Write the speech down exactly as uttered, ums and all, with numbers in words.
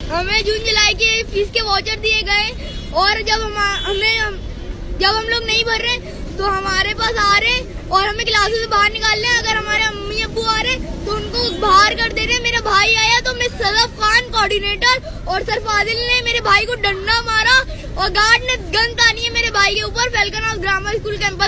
हमें जून जुलाई की फीस के वाउचर दिए गए और जब हम हमें जब हम लोग नहीं भर रहे तो हमारे पास आ रहे और हमें क्लासेस से बाहर निकाल रहे। अगर हमारे अम्मी अब्बू आ रहे तो उनको बाहर कर दे रहे। मेरा भाई आया तो मिस सदफ खान कोऑर्डिनेटर और सर फाजिल ने मेरे भाई को डंडा मारा और गार्ड ने गन तानी है मेरे भाई के ऊपर। Falcon House Grammar School campus